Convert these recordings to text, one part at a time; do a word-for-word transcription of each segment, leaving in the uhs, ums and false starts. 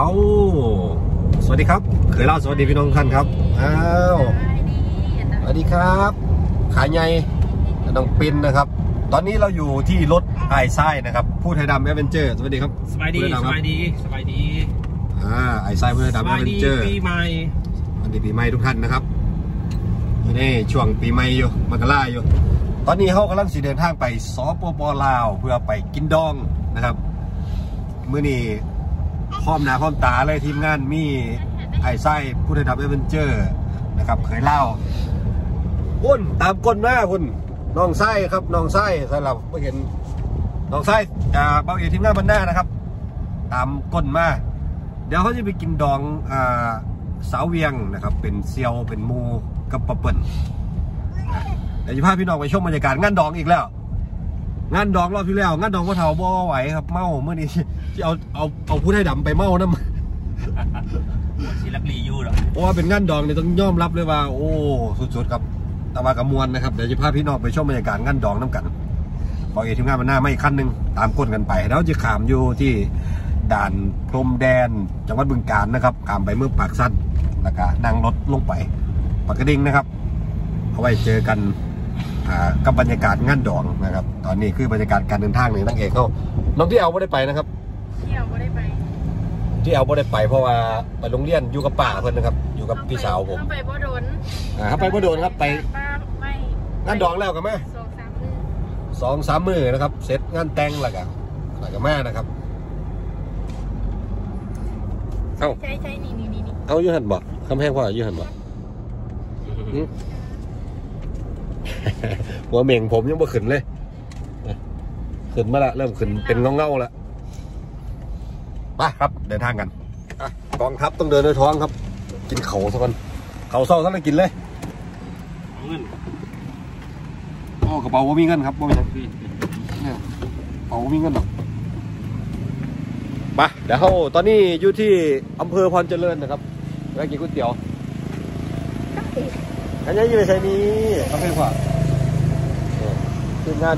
เอาสวัสดีครับเคยเล่าสวัสดีพี่น้องท่านครับอ้าวสวัสดีครับขายใหญ่น้องปินนะครับตอนนี้เราอยู่ที่รถไอไซนะครับพูดไทยดำแอดเวนเจอร์สวัสดีครับสบายดีสบายดีสบายดีอ่าไอไซพูดไทยดำแอดเวนเจอร์ปีใหม่วันดีปีใหม่ทุกท่านนะครับนี่ช่วงปีใหม่อยู่มกราอยู่ตอนนี้เขากำลังสิเดินทางไปสปป.ลาวเพื่อไปกินดองนะครับมื้อนี้พร้อมหน้าพร้อมตาเลยทีมงานมีไอไซผู้ได้ทำแอดเวนเจอร์นะครับเคยเล่าคุณตามก้นหน้าคุณน้องไส้ครับน้องไส้สำหรับไม่เห็นน้องไส้อ่าเบาเอกทีมงานบรรณานะครับตามก้นมาเดี๋ยวเขาจะไปกินดองอ่าสาวเวียงนะครับเป็นเซียวเป็นมูกับปะเปิ่นเดี๋ยวจะพาพี่น้องไปชมบรรยากาศงานดองอีกแล้วงานดองรอบที่แล้วงานดองพ่อเฒ่าบ่ไหวครับเมาเมื่อนี้ที่เอาเอาเอาผู้ได้ดำไปเมาน้ำศิลักลียูหรอเพราะว่าเป็นงานดองเนี่ยต้องยอมรับเลยว่าโอ้สุดๆครับตะวันกับมวลนะครับเดี๋ยวจะพาพี่น้องไปชมบรรยากาศงานดองน้ำกันบอกเอกทีมงานมันหน้าไม่ขั้นหนึ่งตามก้นกันไปแล้วจะขามอยู่ที่ด่านพรมแดนจังหวัดบึงกาฬนะครับขามไปเมื่อปากสั้นแล้วก็นั่งรถลงไปปากกระดิ่งนะครับเอาไว้เจอกันกับบรรยากาศงานดองนะครับตอนนี้คือบรรยากาศการเดินทางหนึ่งนั่งเอกเขาน้องที่เอาไม่ได้ไปนะครับที่เอาไม่ได้ไปที่เอาไม่ได้ไปเพราะว่าไปโรงเรียนอยู่กับป่าเพื่อนนะครับอยู่กับพี่สาวผมไปบ่โดนอ่าไปบ่โดนครับไปงานดองแล้วกันไหมสองสามมือนะครับเสร็จงานแต่งแล้วกันแล้วกันแม่นะครับเอาใช่ใช่นี่นี่นี่เอายืหันบ่คำแห้งว่ายืหันบ่หัวเม่งผมยังบ่ขึ้นเลยขึ้นมาละเริ่มขึ้นเป็นเงาเงาแล้วไปครับเดินทางกันกองทัพต้องเดินด้วยท้องครับกินเขาสักคนเขาเศร้าสักเลยกินเลยเงินโอ้กระเป๋าว่ามีเงินครับว่ามีเนี่ยกระเป๋าว่ามีเงินหรอกไปเดี๋ยวเขาตอนนี้อยู่ที่อำเภอพรเจริญนะครับแวะกินก๋วยเตี๋ยวอันนี้อยู่ในชายนี้เขาเป็นว่าคืองาน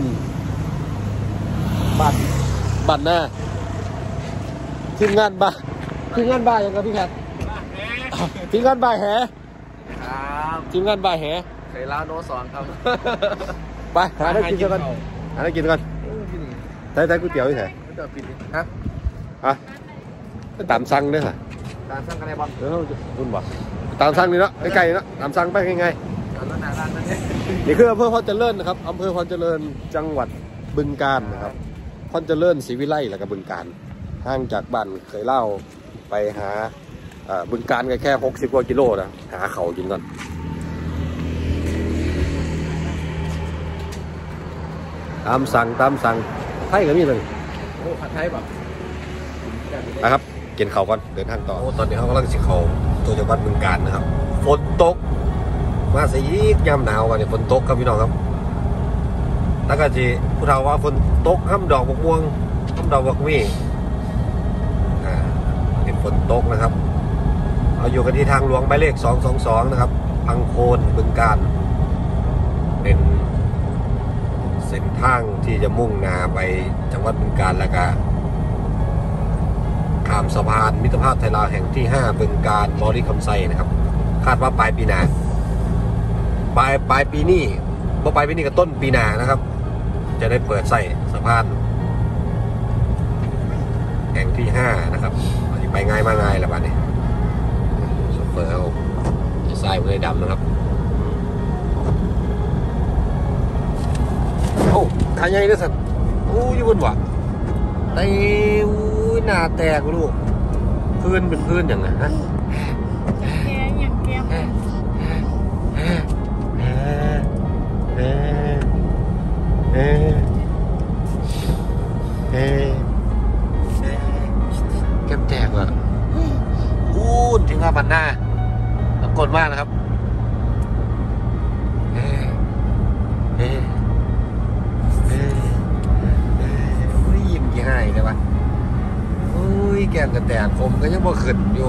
บ้านบ้านหน้าทีมงานบ้าทีมงานบ้าอย่างกับพี่แพททีมงานบ้าแหครับทีมงานบ้าแหเคยเล่าโน้ตสอนครับไปหาได้กินกันหาได้กินกันใส่ใส่ก๋วยเตี๋ยวที่ไหนฮะฮะตามสั่งด้วยค่ะตามสั่งกันในบ้านเดี๋ยวคุณบอกตามสั่งนี่เนาะใกล้ๆเนาะตามสั่งไปง่ายๆนี่คืออำเภอพรเจริญนะครับอำเภอพรเจริญจังหวัดบึงกาฬนะครับพรเจริญศรีวิไลแล้วก็บึงกาฬห่างจากบ้านเคยเล่าไปหาบึงกาฬก็แค่หกสิบกว่ากิโลนะหาเขากินก่อนตามสั่งตามสั่งไทยก็มีเลยโอ้ผัดไทยแบบนะครับกินเขาก่อนเดินทางต่อตอนนี้เขากำลังสิเขาตัวจังหวัดบึงกาฬนะครับฝนตกมาสียามหนาวกันเนี่ยฝนตกครับพี่น้องครับแล้วก็จีผู้เฒ่าว่าฝนตกห้ามดอกบกม่วงห้ามดอกบกมี่อ่าเป็นฝนตกนะครับเราอยู่กันที่ทางหลวงหมายเลขสองสองสองนะครับพังโคนบึงกาฬเป็นเส้นทางที่จะมุ่งหน้าไปจังหวัดบึงกาฬแล้วก็ข้ามสะพานมิตรภาพไทยลาวแห่งที่ห้าบึงกาฬมอริคำไซนะครับคาดว่าปลายปีหน้าปลายปลายปีนี้พอปลายปีนี้กับต้นปีหน้านะครับจะได้เปิดใส่สะพานแห่งที่ห้านะครับไปง่ายมาง่ายแล้วบ้านนี้โซเฟอร์เอาทรายเลยดำนะครับโอ้ขายใหญ่ด้วยสัตว์โอ้ยบนวะไอ้หน้าแตกลูกพื้นเป็นพื้นอย่างไงฮะแกอย่างแกมเอ๊ะเอ๊ะเอ๊ะแก้มแตกว่ะอู้ถึงว่ามันหน้าต้องกดมากนะครับเอ๊ะเอ๊ะเอ๊ะเอ๊ะยิ้มกี่ให้เลยวะโอ้ยแก้มกระแตกผมก็ยังบ่ขึ้นอยู่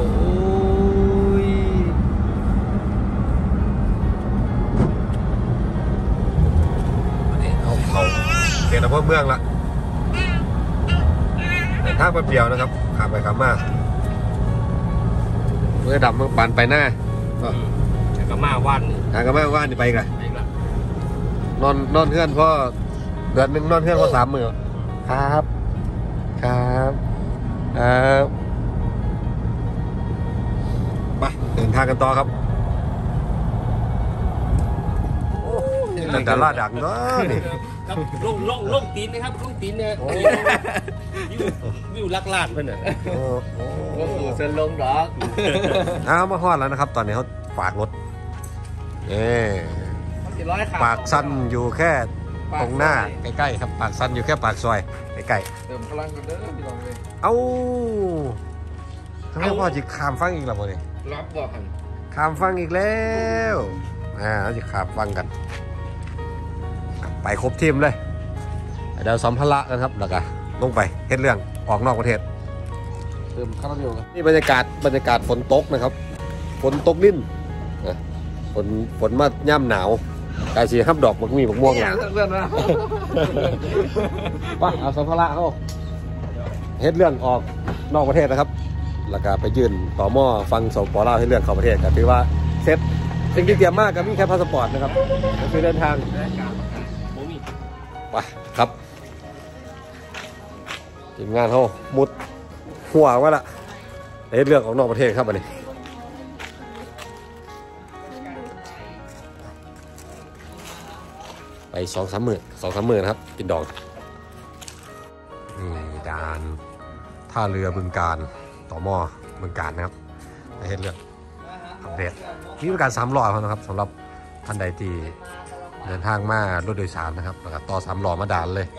เขตอำเภอเมืองละแต่ทางแป๊บเดียวนะครับขับไปขับมาเมื่อดำเมื่อปานไปหน้าแต่ก็มาวันหาก็มาวันนี่ไปกันนอนนอนเพื่อนพ่อเดือนหนึ่งนอนเพื่อนพ่อสามมือครับครับครับไปเดินทางกันต่อครับนั่นดาราดังเนาะนี่ลงลงลงตีนนะครับลงตีนเนี่ยวิวลักลาดเพื่อนเนี่ยโอ้โหเส้นลงดอกอ้าวมาฮอดแล้วนะครับตอนนี้เขาฝากรถเอ๊ปากสั้นอยู่แค่ตรงหน้าใกล้ๆครับปากสั้นอยู่แค่ปากซอยใกล้ๆเติมพลังกันเด้อพี่น้องเลยเอ้าทำไมพ่อจิขามฟังอีกแล้วบ่นี่รับบอกกันขามฟังอีกแล้วอ่าเราจะขามฟังกันไปครบทีมเลยเดี๋ยวสัมภาระกันครับแล้วก็ลงไปเฮ็ดเรื่องออกนอกประเทศเติมข้าวเหนียวนี่บรรยากาศบรรยากาศฝนตกนะครับฝนตกลิ้นฝนฝนมาย่ำหนาวกายสีฮับดอกมันมีบักม่วงอย่างเรื่องนะป่ะเอาสัมภาระเขาเฮ็ดเรื่องออกนอกประเทศนะครับแล้วก็ไปยื่นต่อหม้อฟังสปปลาวให้เรื่องเข้าประเทศก็ถือว่าเซ็ตสิ่งที่เตรียมมากก็มีแค่พาสปอร์ตนะครับก็คือเดินทางไปครับทีมงานเขามุดหัวว่าละเฮ็ดเรื่องออกนอกประเทศครับอันนี้ไปสองสามหมื่นสองสามหมื่นครับกินดองนี่ด่านท่าเรือบึงการต่อหม้อบึงการนะครับไปเฮ็ดเรื่องอัปเดตนี่เป็นการสามล้อนะครับสำหรับท่านใดที่เดินทางมารถโดยสารนะครับแล้วก็ต่อสามล้อมาด่านเลย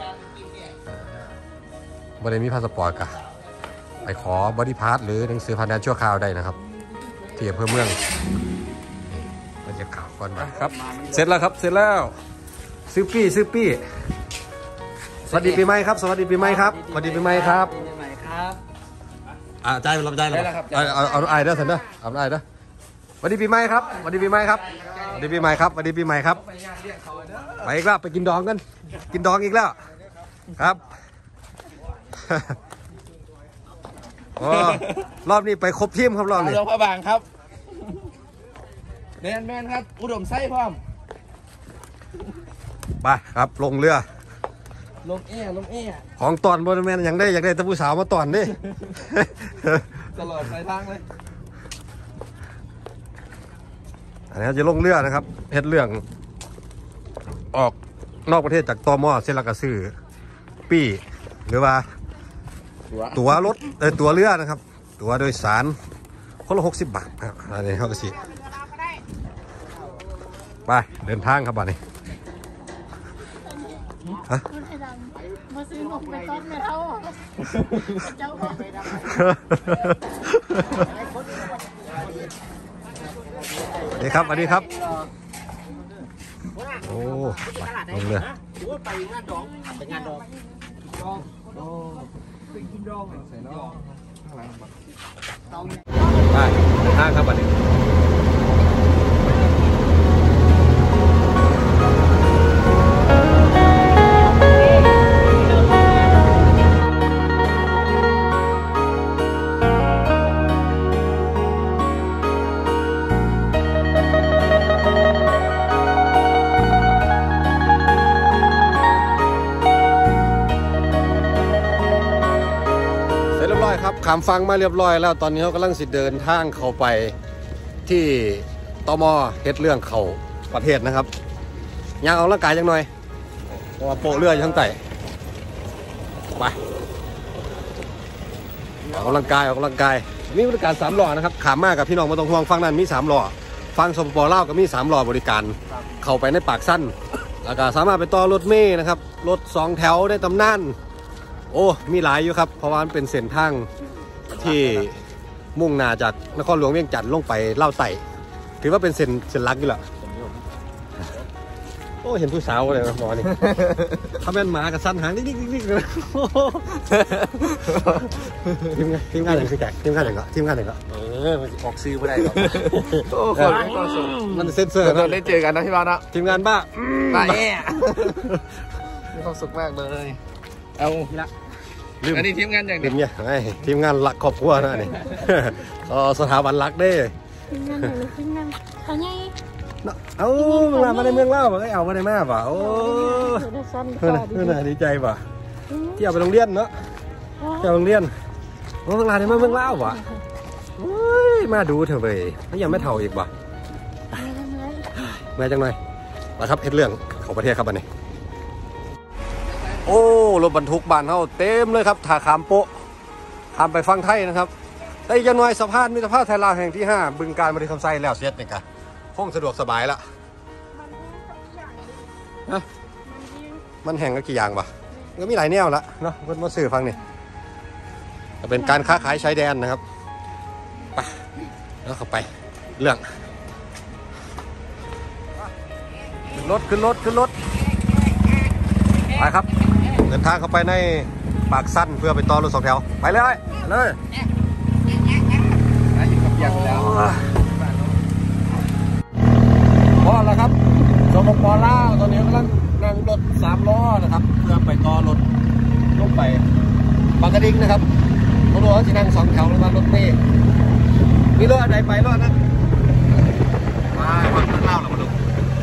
บริเวณมีพาสปอร์ตกะไปขอบอดี้พาสหรือหนังสือผ่านแดนชั่วคราวได้นะครับที่อำเภอเมืองบรรยากาศก่อนครับเสร็จแล้วครับเสร็จแล้วซื้อปี้ซื้อปี้สวัสดีปีใหม่ครับสวัสดีปีใหม่ครับสวัสดีปีใหม่ครับปีใหม่ครับอ่าใจเราใจเราเอาเอาไอ้เด้อสันเด้อเอาไอ้เด้อสวัสดีปีใหม่ครับสวัสดีปีใหม่ครับสวัสดีปีใหม่ครับสวัสดีปีใหม่ครับไปอีกแล้วไปกินดองกันกินดองอีกแล้วครับโอ้รอบนี้ไปครบทีมครับรอบนี้หลวงพระบางครับแมนแมนครับอุดมไส้พร้อมไปครับลงเรือลงเอ๋ลงเอ๋ของตอนบนแมนยังได้อยากได้ตะปูสาวมาตอนดิตลอดสายทางเลยอันนี้จะลงเรือนะครับเฮ็ดเรื่องออกนอกประเทศจากตม.เซลากาซื่อปี้หรือว่าตั๋วรถเออตั๋วเรือนะครับตั๋วโดยสารคนละหกสิบบาทอันนี้เขาก็สิไปเดินทางครับบ้านนี้ฮะมาซื้อนมไปต้มไม่เท่าเจ้าของสวัสดีครับสวัสดีครับโอ้ลงเลยไปงานดองไปงานดองดองโอ้ไปกินดองใส่ดองข้างหลังไปเดินทางครับวันนี้ครับขามฟังมาเรียบร้อยแล้วตอนนี้เขากำลังสิเดินทางเข้าไปที่ตม.เฮ็ดเรื่องเข้าประเทศนะครับยังเอาร่างกายยังหน่อยเพราะว่าโปะเรืออยู่ข้างใต้ไปออกกำลังกายออกกำลังกายนี่บริการสามล้อนะครับขามมากกับพี่น้องมาตรงห่วงฟังนั้นมีสามล้อฟังสปป.ลาวก็มีสามล้อบริการเข้าไปในปากสั้นแล้วก็สามารถไปต่อรถเมล์นะครับรถสองแถวได้ตำนานโอ้มีหลายอยู่ครับเพราะว่ามันเป็นเส้นทางที่มุ่งหน้าจากนครหลวงเวียงจันทร์ลงไปเล่าไต่ถือว่าเป็นเส้นเส้นลักอยู่แหละโอ้เห็นผู้สาวเลยหมอนี่ถ้าแม่นหมากับสั้นหางนิกๆๆเลยทีมงานทีมงานอย่างคือแจกทีมงานอย่างก็ทีมงานอย่างก็เออมันออกซื้อไม่ได้หรอกโอ้คนมันเซ็นเซอร์เราได้เจอกันนะพี่บ้านนะทีมงานบ้าบ้าแย่มีความสุขมากเลยเอาละลืมอันนี้ทีมงานอย่างลืเดียวมเนี่ยไอ้ทีมงานหลักครอบครัวนะนี่ อ๋อสถาบันหลักเด้ขึ้นงานไหนขึ้นงานเขาไงเอ้ามามาในเมืองเล่าบ่ไอ้เอามาในมาป่ะโอ้เดี๋ยวสั้นเพื่อนต่อดีเพื่อนดีใจป่ะเที่ยวไปโรงเรียนเนาะเที่ยวโรงเรียนโอ้เมืองลาวในเมืองเล่าป่ะโอ้ยมาดูเถอะเว้ยแล้วยังไม่เท่าอีกป่ะแม่จังหน่อยมาครับเฮ็ดเรื่องของประเทศครับอันนี้โอ้รถบรรทุกบ้านเฮาเต็มเลยครับถ่าขามโป๊ะขามไปฟังไทยนะครับได้ยันหน่อยสะพานมิตรภาพไทยลาวแห่งที่ห้าบึงการบริคำไซแล้วเสร็จนี่กะคงสะดวกสบายละฮะมันแห่งก็กี่อย่างป่ะก็มีหลายแนวละเนาะเพิ่นมาสื่อฟังนี่จะเป็นการค้าขายชายแดนนะครับไปแล้วเข้าไปเรื่องขึ้นรถขึ้นรถขึ้นรถไปครับเดินทางเข้าไปในปากสั้นเพื่อไปต่อรถสองแถวไปเลยไปเลยอยู่กับยังแล้วพอแล้วครับสมปลาวตอนนี้กำลังนั่งรถสามล้อนะครับเพื่อไปต่อรถลงไปบางกระดิ่งนะครับรถรถที่นั่งสองแถวแล้วมารถเมล์มีรถอะไรไปรถนั้นมาวันเมืองเล่าหรอมาดู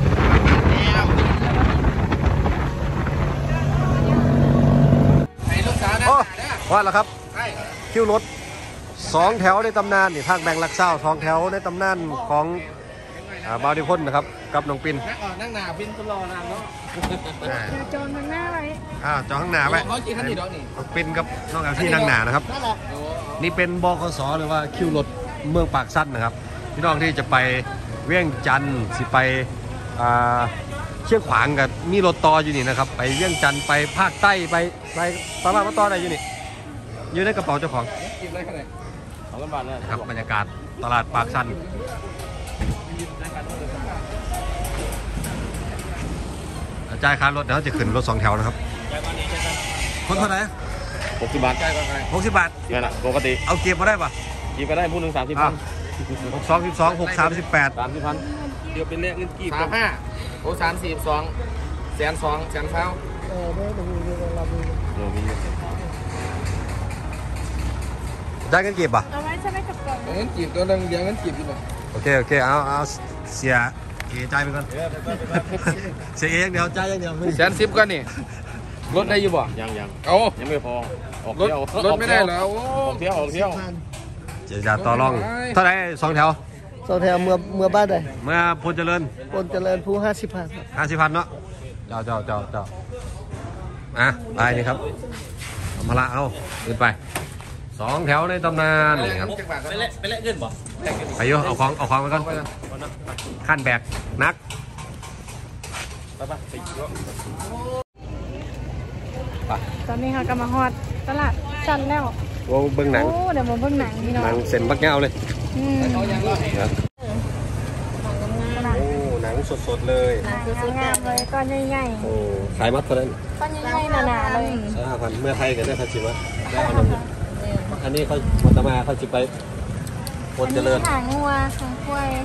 โอ้ว่าแล้วครับคิวรถสองแถวในตำนานนี่ทางแบงค์ลักเศร้าทองแถวในตำนานของบาวดิพ่นนะครับกับน้องปินนั่งออกนั่งหนาบินตลอดนางเนาะโจรมันหน้าไว้อ่าจอข้างหน้าไว้เขาจีคันนี้ดอกนี่น้องปินกับน้องอาที่นั่งหน้านะครับนี่เป็นบกสหรือว่าคิวรถเมืองปากสั้นนะครับพี่น้องที่จะไปเวียงจันทร์สิไปเชียงขวางกับมีรถต่ออยู่นี่นะครับไปเวียงจันทร์ไปภาคใต้ไปไปสามารถมาต่อได้อยู่นี่อยู่ในกระเป๋าเจ้าของกินได้ขนาดสองพันบาทเลยครับบรรยากาศตลาดปากสั้นจ่ายค่ารถเดี๋ยวจะขึ้นรถสองแถวนะครับคนเท่าไหร่หกสิบบาทใช่ก็ได้หกสิบบาทนี่แหละปกติเอาเก็บมาได้ปะกีบก็ได้พูดหนึ่งสามสิบพันหกสองสิบสองหกสามสิบแปดสามสิบพันเดี๋ยวเป็นเลขเงินกีบสามห้าโอ้สามสี่สองแสนสองแสนเท้าเออเดี๋ยวเดี๋ยวมีเดี๋ยวเรามีเดี๋ยวมีได้เงินเก็บปะเอาไว้ใช่ไหมกับกล่องเงินกีบตัวนึงเดี๋ยวเงินกีบดีกว่าโอเคโอเคเอาเอาเสียเอจ่ายไปก่อนเสียเองเดี๋ยวจ่ายอย่างเดียวแสนสิบกันนี่รถได้อยู่บ่ยังยังเอายังไม่พอออกเที่ยวรถไม่ได้แล้วออกเที่ยวออกเที่ยวเจะจะต่อรองเท่าไหร่สองแถวสองแถวเมื่อเมื่อบ้านใดเมื่อพลเจริญปนเจริญผู้ห้าสิบพันห้าสิบพันเนาะเจ้าเจ้าเจ้าเจ้าอ่ะไปนี่ครับเอามาละเอาขึ้นไปสองแถวในตำนานนี่ครับไปเล่นไปเล่นเงินบ่ไปโยเอาของเอาของไปก่อนขั้นแบกนักไปไปไปตอนนี้ค่ะกำลังฮอดตลาดจันแล้วโอ้เบิ้งหนังโอ้เดี๋ยวมาเบิ่งหนังพี่น้องหนังเส้นบักเงาเลยอืมเขายังรอดนะโอ้หนังสดๆเลยหนังงามเลยก้อนใหญ่โอ้ขายมัดเท่านั้นๆก้อนใหญ่ๆหนาๆเลยห้าพันเมื่อไทยกันได้ทันทีวะได้เอาหนึ่งอันนี้เขาวัตมาเขาจะไปพลเจริญหางงัวหางควาย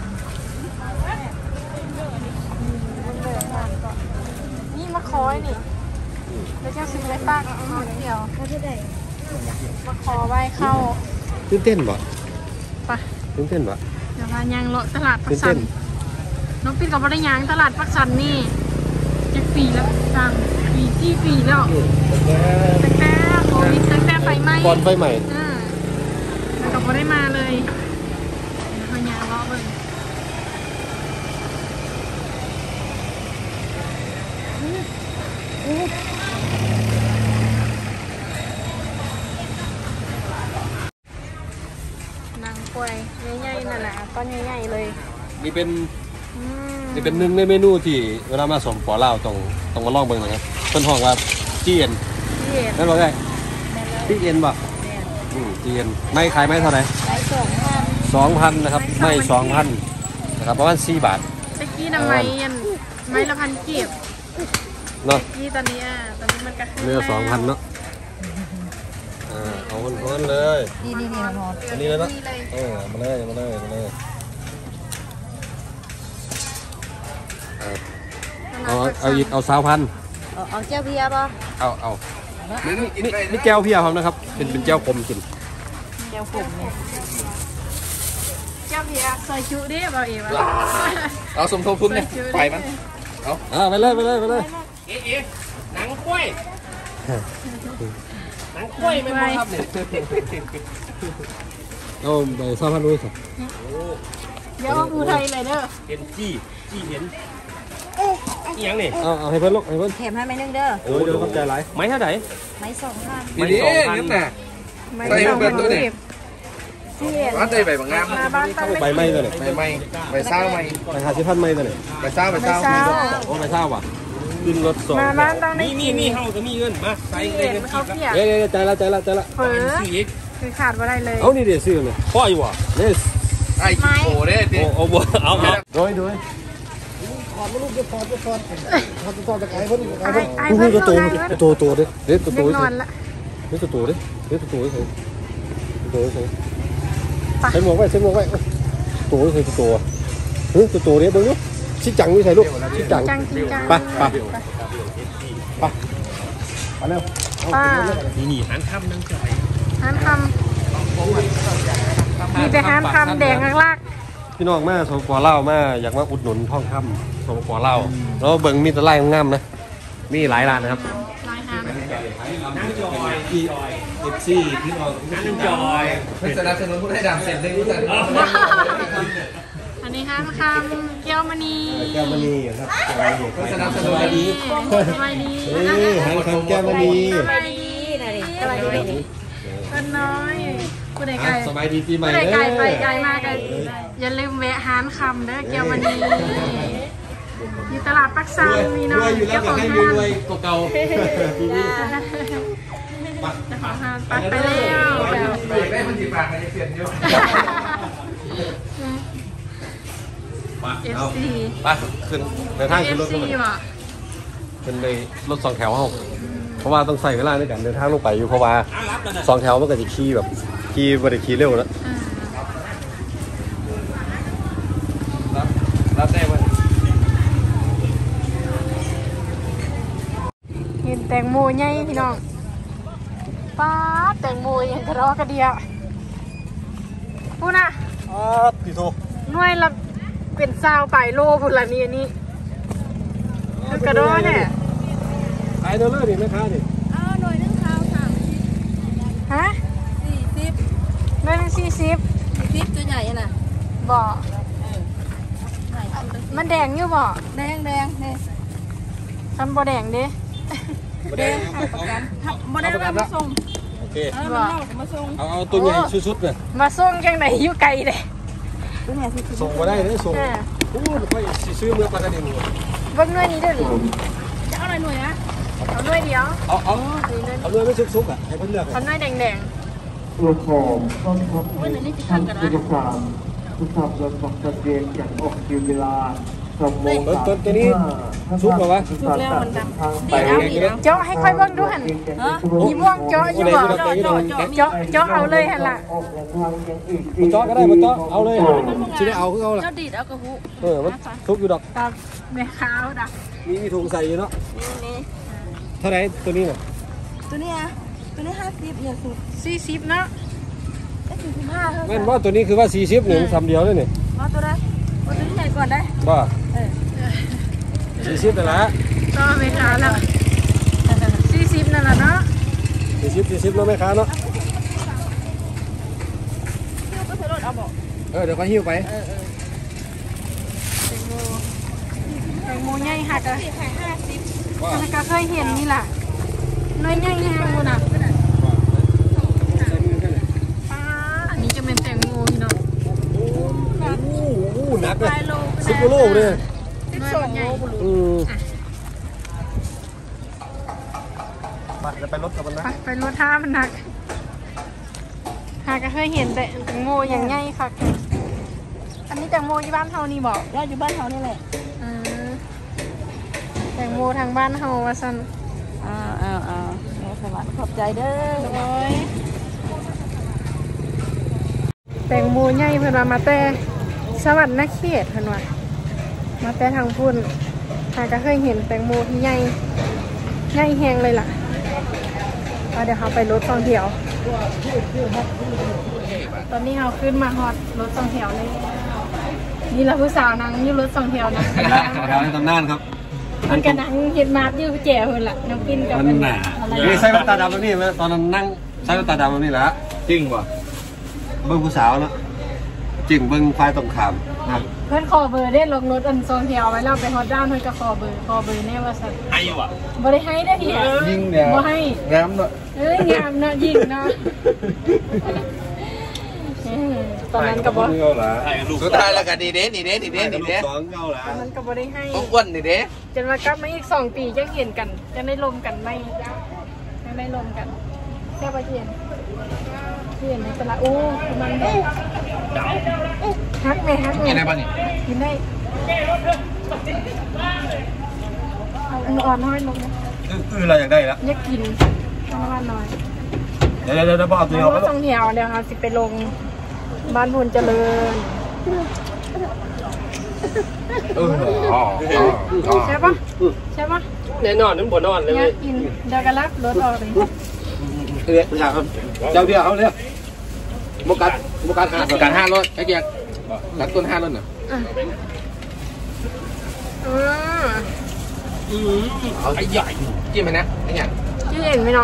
นี่มะคอยนี่แล้วจะซื้อไว้ปากเดี๋ยวเขาจะได้มาขอไว้เข้าตื่นเต้นบ่ปะตื่นเต้นบ่เดี๋ยวพายังเลาะตลาดปัตื่กนสัเต้นนน้องปิดกับวรยางตลาดปักสันนี่เจ็ดปีแล้วจังปีที่ปีแล้วตั้งแต่โควิดตั้งแต่ไฟไหม้ก่อนไฟใหม่อ่าแล้วก็บ่ได้มาเลยพยางเลาะเลยนางกล้วยใหญ่ๆนั่นแหละก้อนใหญ่ๆเลยนี่เป็นอืมนี่เป็นหนึ่งในเมนูที่เวลามาสมปอเล่าวต้องต้องมาลองเบิ่งนะครับต้นห้องว่าจี้เอ็นเย็นนั่นบอกได้แม่เลยจี้เอ็นบ่อืมจี้เอ็นไม่ขายไหมเท่าไหร่ได้สองพันสองพันนะครับไม่สองพันนะครับประมาณสี่บาทตะกี้น้ำไม้ยันไม้ละพันเก็บเนาะตะกี้ตอนนี้อ่ะตอนนี้มันก็ขึ้นเนื้อสองพันแล้วเนาะอ่าเอาคนๆเลยนี่นี่นี่นอนอันนี้เลยเนาะนี่เลยเออมาเลยมาเลยมาเลยเอาเอาอีกเอาสาวพันเอาเอาเจ้าเบียร์ป่ะเอาเอานี่นี่นี่แก้วเพียครับนะครับเป็นเป็นแก้วขมกินแก้วผมเนี่ยแก้วเบียร์ซอยจุดิบ่เอ๋วะเอาสมทบทุนเนี่ยไปมั้ยเอาอ่าไปเลยไปเลยไปเลยเอ๊ะเอ๊ะหนังกล้วยหนังกล้วยไม่มาครับเนี่ยเอาไปซาพันด้วยครับเดี๋ยวอูไทยเลยเด้อเห็นจี้จี้เห็นอีหยังนี่เอาเอาให้เพิ่นลูกให้เพิ่นแถมให้ไหมนึงเด้อโอ้ยเดี๋ยวเข้าใจหลายไม้เท่าไหร่ไม้สองพันไม่สองพันน่ะไม่ใส่ต้องเบิ่งตัวนี่ที่เห็นร้านได้ใบบางงามมาบ้านตั้งใบไม้ตัวไหนใบไม้ใบซ่าไม้ใบหาสิพันไม้ตัวไหนใบซ่าใบไม่ซ่าเศร้าโอ้ไม่ทราบว่ะขึ้นรถสองมาบ้านตั้งในมีมีมีเฮาก็มีเงินมาใส่ที่เงิเห็นนเขาเพียเดี๋ยวเดี๋ยวใจละใจละใจละเผลอสี่อีกคือขาดว่าได้เลยเอานี่เดี๋ยวซื้อเลยพ่ออยู่ว่ะเนี่ยไอ้โอ้เด้ดิโอ้เอาบ่เอาเอาโดยโดยไอ้ไอ้เพื่อนตัวตัวตัวตัวดิเด็ดตัวเด็ตัวกนอนละเด็ดตัวตัวดิเด็ดตัวตัวดิตัวตัวใส่หมวกไว้ใส่หมวกไว้ตัวใส่ตัวเฮ้ยตัวตัวเนี้ยดูดิชิจังนี่ใส่ลูกชิจังจังจริงจังไปไปไปไปเร็วป้านี่นี่หันค่ำนั่งจ่อยห้ามทำมีแต่ห้ามทำแดงลากพี่น้องมาสปปลาวมาอยากมาอุดหนุนทองคำสปปลาวแล้วเบิ่งมีแต่ไร่งามนะมีหลายร้านนะครับลายห้ามนั่งจอยอีเอฟซีพี่น้องนั่งจอยเพื่อสนับสนุนผู้ให้ดำเสร็จได้รู้จักอันนี้ห้ามคำแก้วมณีแก้วมณีครับแก้วมณีเพื่อสนับสนุนดีสบายดีนี่หางคำแก้วมณีสบายดีสบายดีเป็นน้อยผู้ใดไก่สบายดีปีใหม่ผู้ใดไก่ไปไก่มากันอย่าลืมแวะหานคำเด้อแก้วมณีอยู่ตลาดปักซังมีน้องอยู่แล้วเจ้าอขยาอก งให้รห้างวยๆเก่าๆปีนี้เจ้าของห้างปักไปแล้วๆเบรกได้มันจีบปากมันจะเปลี่ยนเยอะเอฟซีไปขึ้นในทางเอขึ้นฟรถซีกันว่ะเป็นในรถสองแถวห้องเพราะว่าต้องใส่เวลาในการเดินทางลงไปอยู่เพราะว่าสองแถวมันก็จะขี่แบบขี่บริขี่เร็วแล้วรับได้วันเห็นแตงโมใหญ่พี่น้องป้าแตงโมยังกระรอกระเดียพูดนะอ๋อพี่โตหน่วยละเป็นซาวไปโลพุ่นละนี่อันนี้คือกระโดดเนี่ยขายเดินเลยดิแม่ค้าดิเอาหน่วยนึงข้าวสามฮะสี่สิบหน่วยหนึงสี่สิบสี่สิบตัวใหญ่น่ะบ่ใหญ่มันแดงอยู่บ่แดงแดงเนี่ยคันบ่แดงเด้แดงหักประกันหักบ่ได้รับมาส่งโอเคเออมันนอกมาส่งเอาเอาตัวใหญ่สุดๆเลยมาส่งจังไหนอยู่ไกลเด้ตัวใหญ่สี่สิบส่งมาได้เลยส่งเออโอ้ยไปซื้อเมื่อปลากระดิ่งเบิ่งหน่วยนี้เด้อหรือจะเอาอะไรหน่วยนะเอาหน่วยเดียวเอาเอานี่หน่วยเอาเลยไม่ซุกๆอ่ะให้เพิ่นเลือกเอาหน่วยแดงตัวของต้นครับเว้ยหน่วยนี้จะทันกันผู้นะประสานผู้ขับรถบอกจะเรียนอย่างออกคิวเวลาสองโมงตัวตัวตัวนี้ซุกเหรอวะถูกแล้วมันดำทางดีไปเอาดีเอาๆเจาะให้ค่อยเบิ่งดูหั่น มีม่วงเจาะอยู่บ่เจาะเจาะเจาะเจาะเอาเลยหั่นล่ะออกจากทางยังอีกมาเจาะก็ได้มาเจาะเอาเลยชิได้เอาคือเอาล่ะเจ้าดีดเอากระหูเออมันซุกอยู่ดอกตามแม่ค้าเอาดักมีมีถุงใส่อยู่เนาะนี่นี่เท่าไหร่ตัวนี้น่ะตัวนี้อ่ะตัวนี้ห้าสิบเนี่ยสุดสี่สิบเนาะได้สี่สิบห้าเท่าแม่นว่าตัวนี้คือว่าสี่สิบหนึ่งทำเดียวเลยนี่มาตัวได้มาตัวนี้ใหญ่ก่อนได้ว่าเออสี่สิบแต่นละก็แม่ค้าแล้วสี่สิบนั่นแหละเนาะสี่สิบสี่สิบแล้วแม่ค้าเนาะเที่ยวก็ใช้รถเอาบอกเออเดี๋ยวก็หิ้วไปเออเออแตงโมแตงโมใหญ่หักอะขายห้าสิบว่าอันนั้นก็เคยเห็นนี่ล่ะน้อยใหญ่แห้งบุญอ่ะป้าอันนี้จะเป็นแตงโมพี่น้องโอ้โหหนักเลยปลายโลสิบกิโลเลยสิบสองโลบุรุษอืมไปจะไปรถกับมันนะไปไปรถท่ามันหนักหาก็เคยเห็นแต่แตงโมอย่างใหญ่ค่ะอันนี้แตงโมที่บ้านเฮานี่บอกเราอยู่บ้านเขานี่แหละเออแตงโมทางบ้านเฮาว่าซั่นอ้าวอ้าวอ้าวแม่สวัสดิ์ขอบใจเด้อโอ้ยแตงโมใหญ่เพิ่นว่ามาแต่สวรรค์นเขตเพิ่นว่ามาแต่ทางพุ่นหาก็เคยเห็นแตงโมที่ใหญ่ใหญ่แฮงเลยล่ะเดี๋ยวเขาไปรถสองแถวตอนนี้เขาขึ้นมาฮอตรถสองแถวเลยนี่เราผู้สาวนั่งอยู่รถสองแถวนะแถวในตำนานครับมันกระนังเห็นมาร์อยู่แจ๋วเลยล่ะน้องกินกับมันหนานี่ใส่แว่นตาดำแล้วนี่ไหมตอนนั้นนั่งใส่แว่นตาดำแล้วนี่แหละจริงป่ะเบิ้งผู้สาวเนาะจริงเบิ้งไฟตรงขามนะเพื่อนขอเบอร์ได้ลงรถอันสองแถวไว้แล้วไปฮอตด้านเพื่อนก็ขอเบอร์ขอเบอร์แน่ว่าสัตว์ให้ว่ะบ่ได้ให้ได้ทียิงเนี่ยบ่ให้น้ำเนาะเอ้ยงามเนาะยิงเนาะตอนนั้นก็บ่สุดท้ายแล้วก็ดีเด้ดีเด้ดีเด้ดีเด้สองเงาละตอนนั้นก็บ่ได้ให้ต้องอ้วนดีเด้จนมากลับมาอีกสองปีจะเห็นกัน จะได้ลมกันไม่ไม่ได้ลมกันแค่ไปเห็นเห็นในตลาดโอ้มันฮักไหมฮักไหมกินได้ป่ะนี่กินได้เอาอันอ่อนน้อยลงนะคืออะไรอยากได้แล้วอยากกินน้ำมันน้อยเดี๋ยวเดี๋ยวเดี๋ยวบอกตัวแล้เอาวไปก็สองแถวเดี๋ยวค่ะสิไปลงบ้านพลเจริญเอออ๋อใช่ปะใช่ปะแน่นอนนั่นบ่นอนเลยอยากกินเดี๋ยวกันรับรถออกเลยคือผู้ชายครับเจ้าเดียวเขาเนี่ยโมกัสโมกัสห้าประกันห้ารถไอ้เกียร์รักต้นห้ารถน่ะอ่ะอืมเอาไอ้ใหญ่จิ้มไปนะไอ้ใหญ่ชื่อเห็นไหมเนาะ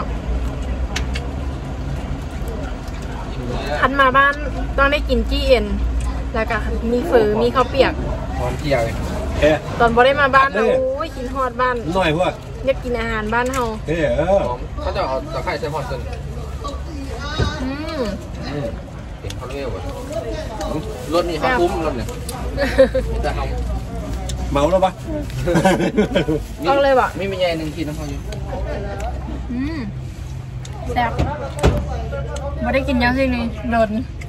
คันมาบ้านต้องได้กินจี้เอ็นแล้วก็มีเฟอมีข้าวเปียกหอมเกียร์เลยเฮ้ยตอนบ่ได้มาบ้านเราโอ้ยกินฮอดบ้านหน่อยพวกอยากกินอาหารบ้านเฮาเฮ้ยเออหอมเขาจะเอาตะไคร้ใส่พอดจนอืมเห็นเขาเรียกว่ารถนี่เขาคุ้มรถเนี่ยแต่เขาเมาแล้วปะต้องเลยว่ะไม่มีใหญ่หนึ่งขีดน้ำเขาอยู่อืมแซ่บบ่ได้กินยังสินี่โดน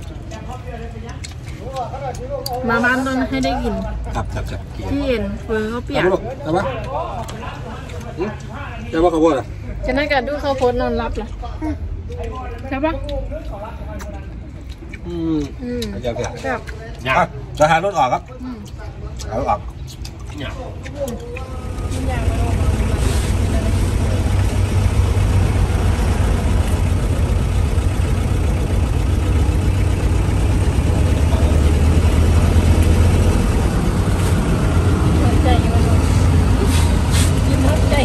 มาบ้านต้องให้ได้กินจับจับจับที่เห็นเฟอข้าวเปียกจับปะจับปะขบวนอ่ะจะน่ากัดดูเขาโพสต์นอนรับเหรอใช่ปะอืมอืมจับจับแบบอ่ะจะหารถออกครับอืมหารถออกหัวใจมันยิ้มหัวใจ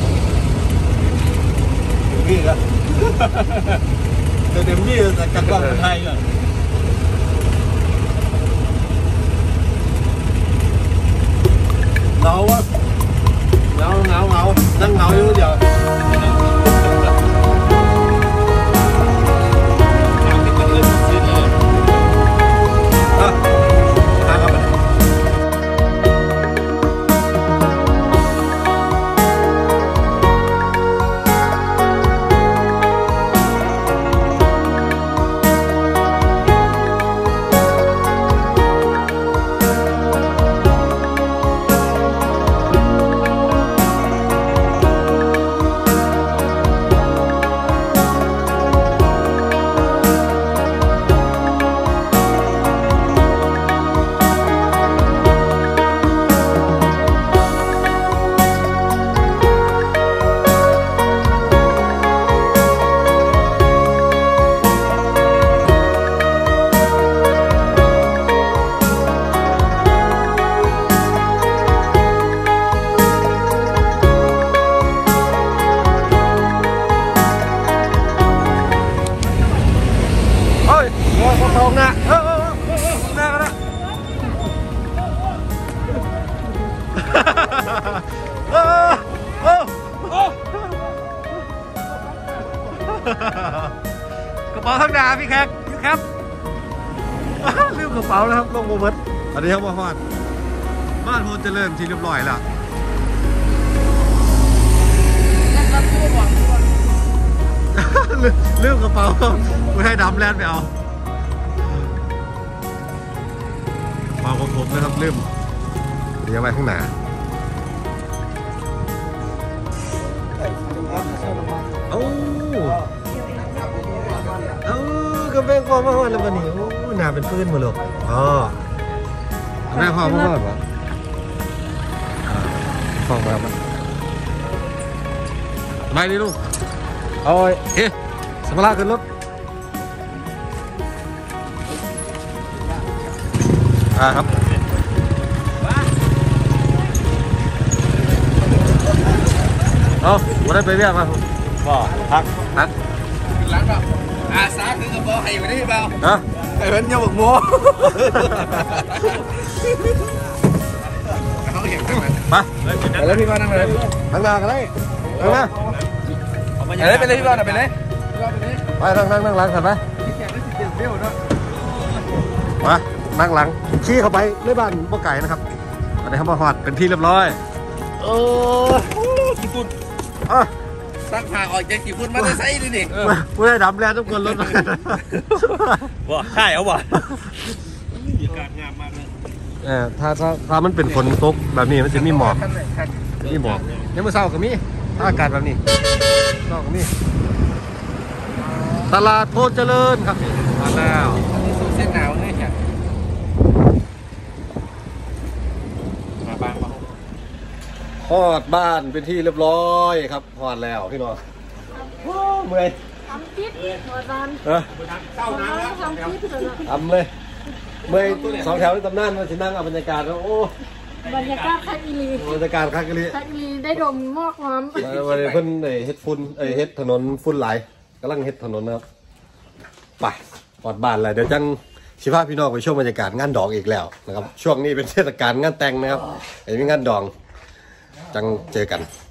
นี่ก็เดี๋ยวเดี๋ยวนี่จะจับกล้องไทยก่อนเงาอะเงาเงาเงานั่งเงาอยู่เดียวอ่ะทางครับทองนะเออหน้าก็ได้เออเออกกระเป๋าข้างหน้าพี่แขกครับลืมกระเป๋าแล้วครับลงโมเบิร์ตอันนี้ครับบ้านบ้านโพเจริญที่เรียบร้อยแล้วลืมกระเป๋าไม่ให้ดำแลนไปเอามาครบนะครับลืมเดี๋ยวไว้ข้างหน้าเอ้าเอ้ากาแฟความมาหอดแล้ววันนี้โอ้หน้าเป็นปื้นหมดเลยอ๋อกาแฟความมาหอดวะฟองมาบ้างไปดิลูกเอาโอเคสมราขึ้นรถอ่าครับเอาวันได้ไปเรียกมาก็พักพักร้านแบบอาซาคือกระบอกให้ไปได้เปล่าฮะไอ้เพิ่นยาบกโม่เขาเห็นทางนั้นมาไปเลยพี่บ้านนั่งเลยทางหน้ากันเลยทางหน้าไปเลยไปเลยพี่บ้านไปเลยไปนั่งนั่งนั่งหลังถัดไปมานั่งหลังขี่เข้าไปในบ้านพ่อไก่นะครับอันนี้เขามาหอดเป็นที่เรียบร้อยเออกี่ฝุ่นอ่ะซักผ้าออกจากกี่ฝุ่นมาได้ใส่ดินี่ผู้ได้ดำแล้วทุกคนรถว้าใช่เอาว่ะเออถ้าถ้าถ้ามันเป็นฝนตกแบบนี้มันจะมีหมอกมีหมอกยังไม่เศร้ากับมีถ้าอากาศแบบนี้เศร้ากับมีตลาดโพธิ์เจริญครับมาแล้วเส้นหนาวเลยจ้ะมาบ้างมาฮอดบ้านเป็นที่เรียบร้อยครับฮอดแล้วพี่น้องโอ้เมื่อยทำพิษหัวตอนเออเข้าน้ำแล้วทำพิษเลยทำเลยเมื่อยสองแถวในตำนานมาสินั่งเอาบรรยากาศแล้วโอ้บรรยากาศคักอีลีบรรยากาศคักกะลิคักอีลีได้ดมหมอกหอมวันนี้เพิ่นไอ้เฮ็ดฝุ่นไอ้เฮ็ดถนนฝุ่นหลายกำลังเฮ็ดถนนนะครับไปฮอดบ้านแล้วเดี๋ยวจังสิพาพี่น้องไปชมบรรยากาศงานดองอีกแล้วนะครับช่วงนี้เป็นเทศกาลงานแต่งนะครับไอ้มีงานดองจังเจอกัน